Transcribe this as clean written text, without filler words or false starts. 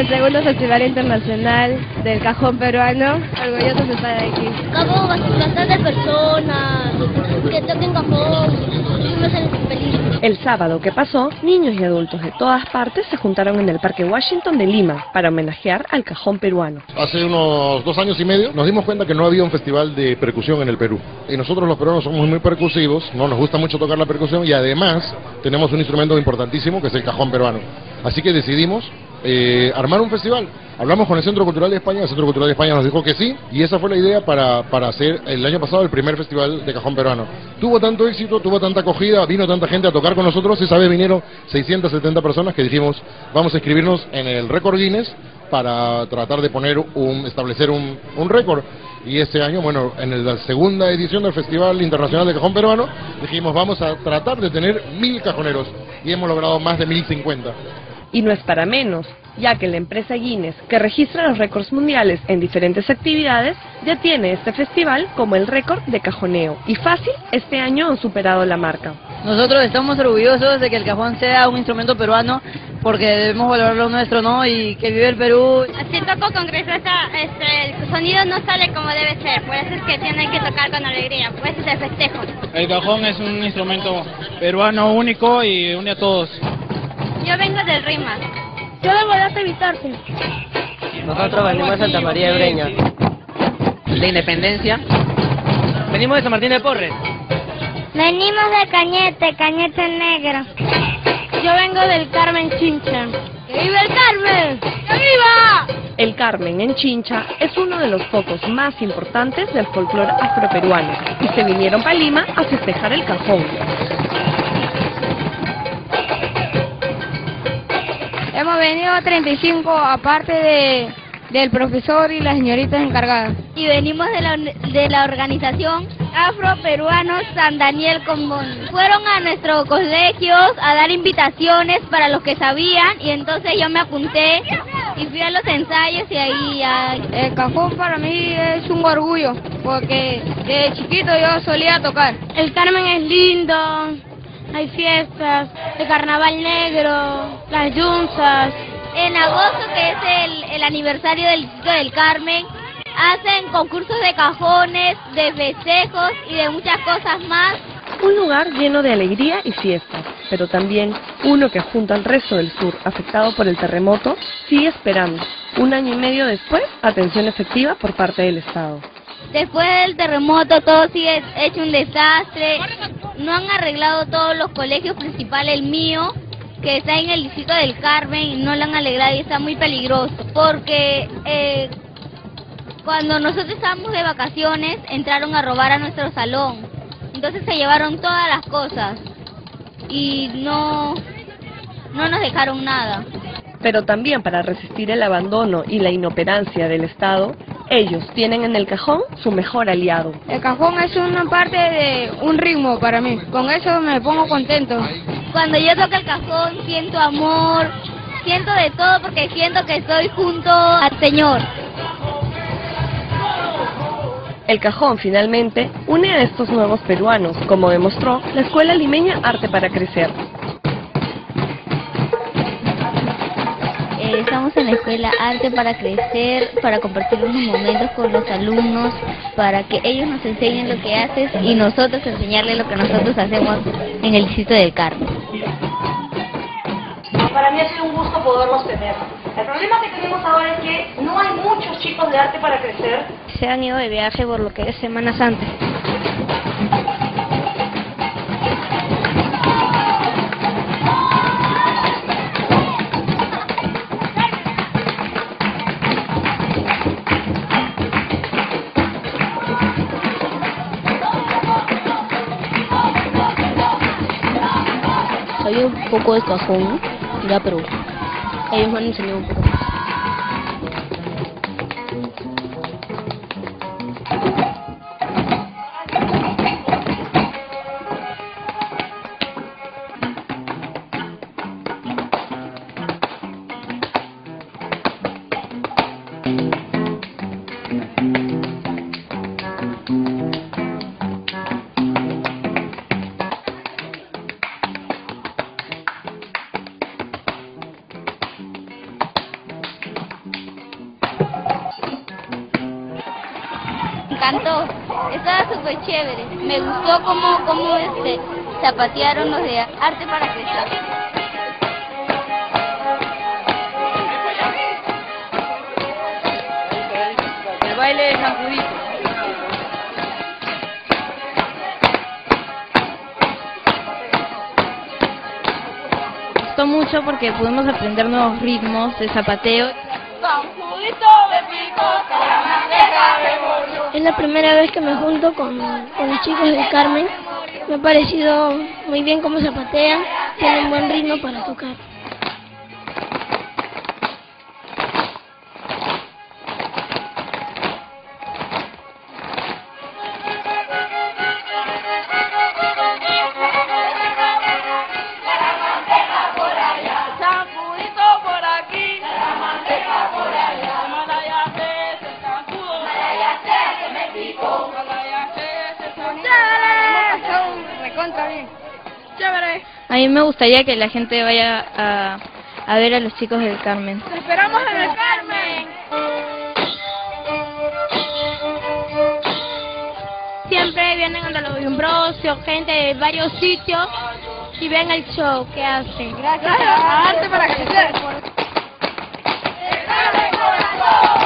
el segundo Festival Internacional del Cajón Peruano. Orgullosos de estar aquí. Acabo bastantes personas que toquen cajón, me hacen feliz. El sábado que pasó, niños y adultos de todas partes se juntaron en el Parque Washington de Lima para homenajear al cajón peruano. Hace unos 2 años y medio nos dimos cuenta que no había un festival de percusión en el Perú. Y nosotros los peruanos somos muy percusivos, no nos gusta mucho tocar la percusión y además tenemos un instrumento importantísimo que es el cajón peruano. Así que decidimos armar un festival. Hablamos con el Centro Cultural de España, el Centro Cultural de España nos dijo que sí, y esa fue la idea para hacer el año pasado el primer festival de cajón peruano. Tuvo tanto éxito, tuvo tanta acogida, vino tanta gente a tocar con nosotros, esa vez vinieron 670 personas que dijimos, vamos a inscribirnos en el récord Guinness para tratar de establecer un récord. Y este año, bueno, en la segunda edición del Festival Internacional de Cajón Peruano, dijimos, vamos a tratar de tener 1000 cajoneros, y hemos logrado más de 1050. Y no es para menos, ya que la empresa Guinness, que registra los récords mundiales en diferentes actividades, ya tiene este festival como el récord de cajoneo. Y fácil, este año han superado la marca. Nosotros estamos orgullosos de que el cajón sea un instrumento peruano, porque debemos valorar lo nuestro, ¿no? Y que vive el Perú. Así toco con Crisesa, el sonido no sale como debe ser, por eso es que tienen que tocar con alegría, pues es el festejo. El cajón es un instrumento peruano único y une a todos. Yo vengo del Rima. Yo vengo de Arte Vitarse. Nosotros venimos de Santa María de Breña. De Independencia. Venimos de San Martín de Porres. Venimos de Cañete Negro. Yo vengo del Carmen Chincha. ¡Que viva el Carmen! ¡Que viva! El Carmen en Chincha es uno de los focos más importantes del folclore afroperuano y se vinieron para Lima a festejar el cajón. Hemos venido a 35, aparte del profesor y las señoritas encargadas. Y venimos de la organización Afroperuanos San Daniel Combón. Fueron a nuestros colegios a dar invitaciones para los que sabían y entonces yo me apunté y fui a los ensayos y ahí El cajón para mí es un orgullo porque de chiquito yo solía tocar. El Carmen es lindo, hay fiestas, el carnaval negro, las yunzas. En agosto, que es el aniversario del Distrito del Carmen, hacen concursos de cajones, de festejos y de muchas cosas más. Un lugar lleno de alegría y fiestas, pero también uno que junto al resto del sur afectado por el terremoto sigue esperando, 1 año y medio después, atención efectiva por parte del Estado. Después del terremoto todo sigue hecho un desastre, no han arreglado todos los colegios principales, el mío, que está en el Distrito del Carmen, y no lo han arreglado y está muy peligroso, porque cuando nosotros estábamos de vacaciones entraron a robar a nuestro salón, entonces se llevaron todas las cosas y no nos dejaron nada. Pero también para resistir el abandono y la inoperancia del Estado, ellos tienen en el cajón su mejor aliado. El cajón es una parte de un ritmo para mí, con eso me pongo contento. Cuando yo toco el cajón siento amor, siento de todo porque siento que estoy junto al Señor. El cajón finalmente une a estos nuevos peruanos, como demostró la Escuela Limeña Arte para Crecer. Estamos en la Escuela Arte para Crecer, para compartir unos momentos con los alumnos, para que ellos nos enseñen lo que hacen y nosotros enseñarles lo que nosotros hacemos en el Distrito del Carmen. Para mí ha sido un gusto poderlos tener. El problema que tenemos ahora es que no hay muchos chicos de Arte para Crecer. Se han ido de viaje por lo que es Semana Santa. Sabía un poco de cajón, ya, pero ellos me han enseñado un poco más. Me encantó, estaba súper chévere. Me gustó cómo zapatearon los de Arte para Crecer. El baile de San Judito. Me gustó mucho porque pudimos aprender nuevos ritmos de zapateo. Es la primera vez que me junto con los chicos del Carmen. Me ha parecido muy bien cómo zapatean, tienen buen ritmo para tocar. A mí me gustaría que la gente vaya a ver a los chicos del Carmen. ¡Te esperamos en el Carmen! Siempre vienen a los Ambrosio, gente de varios sitios y ven el show que hacen. Gracias a Arte para Crecer.